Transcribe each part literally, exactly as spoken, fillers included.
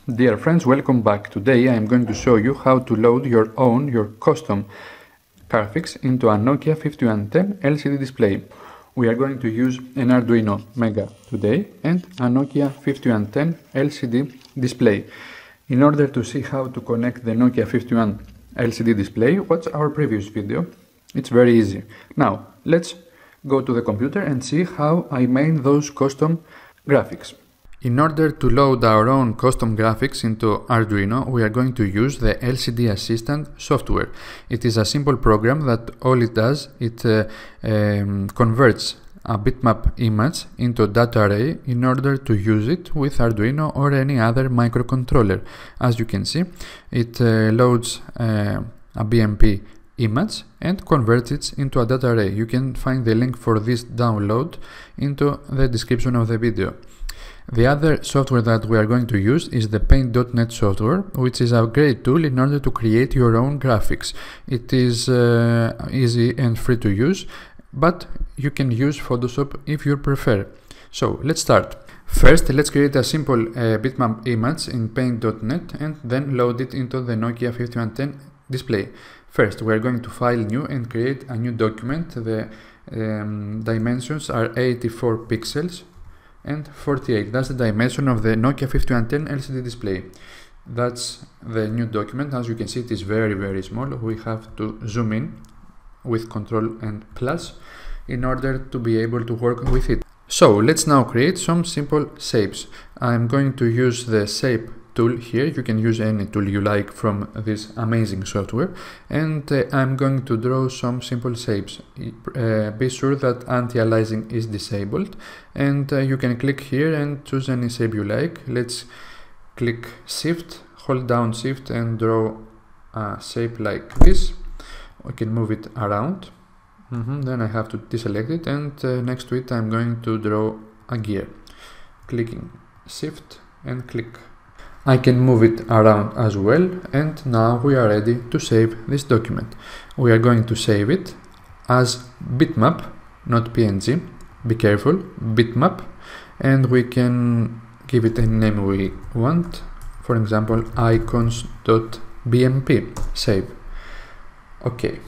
Dear friends, welcome back. Today I am going to show you how to load your own, your custom graphics into a Nokia fifty-one ten L C D display. We are going to use an Arduino Mega today and a Nokia fifty-one ten L C D display. In order to see how to connect the Nokia fifty-one L C D display, watch our previous video. It's very easy. Now, let's go to the computer and see how I made those custom graphics. In order to load our own custom graphics into Arduino, we are going to use the L C D Assistant software. It is a simple program that all it does, it uh, um, converts a bitmap image into a data array in order to use it with Arduino or any other microcontroller. As you can see, it uh, loads uh, a B M P image and converts it into a data array. You can find the link for this download into the description of the video. The other software that we are going to use is the Paint dot net software, which is a great tool in order to create your own graphics. It is uh, easy and free to use, but you can use Photoshop if you prefer. So let's start. First, let's create a simple uh, bitmap image in Paint dot net and then load it into the Nokia fifty-one ten display. First, we are going to File New and create a new document. The um, dimensions are eighty-four pixels and forty-eight. That's the dimension of the Nokia fifty-one ten L C D display. That's the new document. As you can see, it is very very small. We have to zoom in with Control and plus in order to be able to work with it. So let's now create some simple shapes. I'm going to use the shape tool here. You can use any tool you like from this amazing software, and uh, I'm going to draw some simple shapes. Uh, be sure that anti-aliasing is disabled, and uh, you can click here and choose any shape you like. Let's click Shift, hold down Shift and draw a shape like this. I can move it around. Mm-hmm. Then I have to deselect it, and uh, next to it I'm going to draw a gear. Clicking Shift and click. I can move it around as well, and now we are ready to save this document. We are going to save it as bitmap, not P N G. Be careful, bitmap, and we can give it any name we want. For example, icons dot B M P. Save. Okay.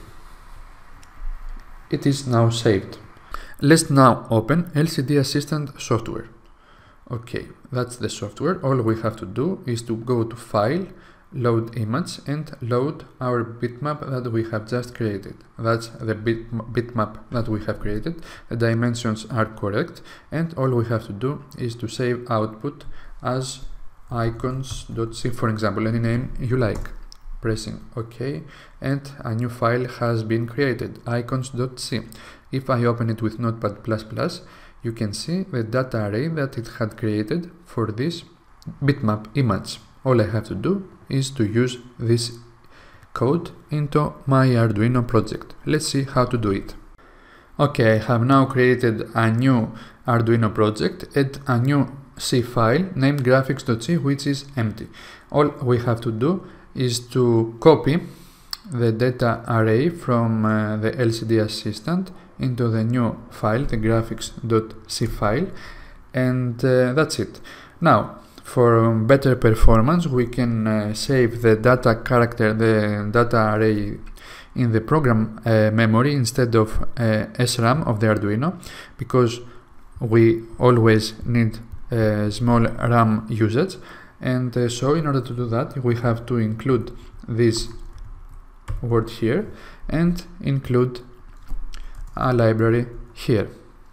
It is now saved. Let's now open L C D Assistant software. Okay, that's the software. All we have to do is to go to File, Load Image, and load our bitmap that we have just created. That's the bit bitmap that we have created. The dimensions are correct, and all we have to do is to save output as icons.c, for example, any name you like. Pressing OK, and a new file has been created, icons.c. If I open it with Notepad plus plus, you can see the data array that it had created for this bitmap image. All I have to do is to use this code into my Arduino project. Let's see how to do it. Okay, I have now created a new Arduino project and a new C file named graphics.c, which is empty. All we have to do is to copy the data array from uh, the L C D Assistant into the new file, the graphics.c file, and uh, that's it. Now, for um, better performance, we can uh, save the data character, the data array in the program uh, memory instead of uh, S RAM of the Arduino, because we always need uh, small RAM usage. And uh, so in order to do that, we have to include this word here and include a library here.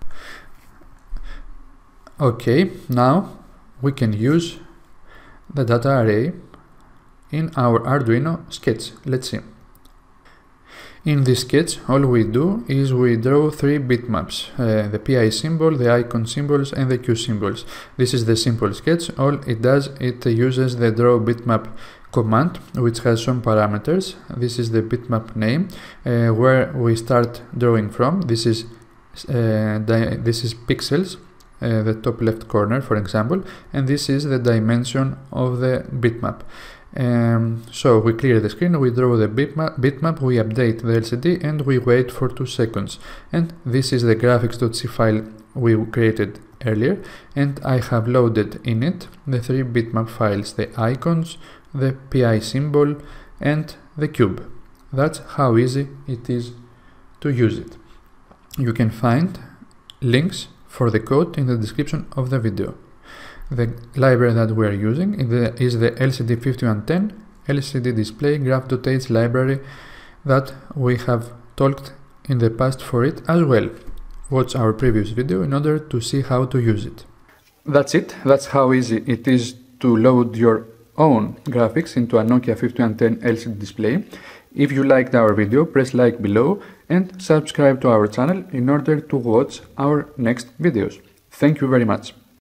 Okay, now we can use the data array in our Arduino sketch. Let's see. In this sketch, all we do is we draw three bitmaps, uh, the P I symbol, the icon symbols, and the Q symbols. This is the simple sketch. All it does, it uses the draw bitmap command, which has some parameters. This is the bitmap name, uh, where we start drawing from. This is uh, this is pixels, uh, the top left corner, for example, and this is the dimension of the bitmap. Um, so we clear the screen, we draw the bitmap, bitmap, we update the L C D, and we wait for two seconds. And this is the graphics.c file we created earlier, and I have loaded in it the three bitmap files, the icons, the P I symbol, and the cube. That's how easy it is to use it. You can find links for the code in the description of the video. The library that we are using is the L C D fifty-one ten L C D display graph.h library that we have talked in the past for it as well. Watch our previous video in order to see how to use it. That's it. That's how easy it is to load your own graphics into a Nokia fifty-one ten L C D display. If you liked our video, press like below and subscribe to our channel in order to watch our next videos. Thank you very much.